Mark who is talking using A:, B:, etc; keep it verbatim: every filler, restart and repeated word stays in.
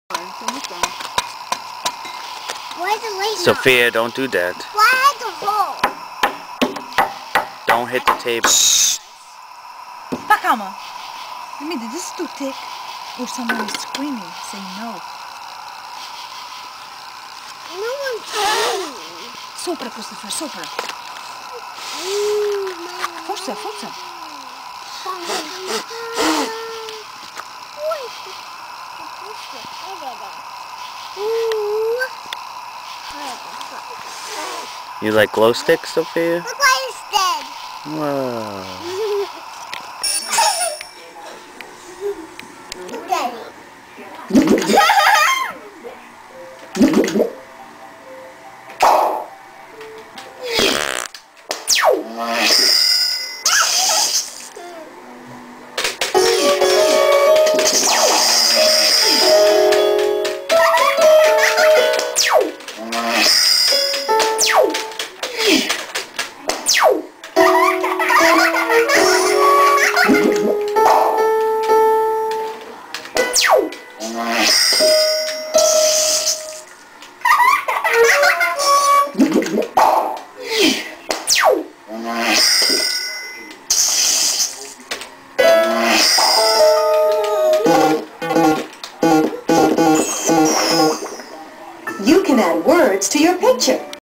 A: Why the light?
B: Sophia, don't do that.
A: Why the roll?
B: Don't hit the table.
C: Sta calma. Remedy, this is too thick. Or someone is screaming, saying no.
A: No one's screaming.
C: Sopra, Christopher, sopra. Forza, forza.
B: You like glow sticks, Sophia?
A: Look why it's dead.
B: Whoa.
A: Daddy.
D: You can add words to your picture.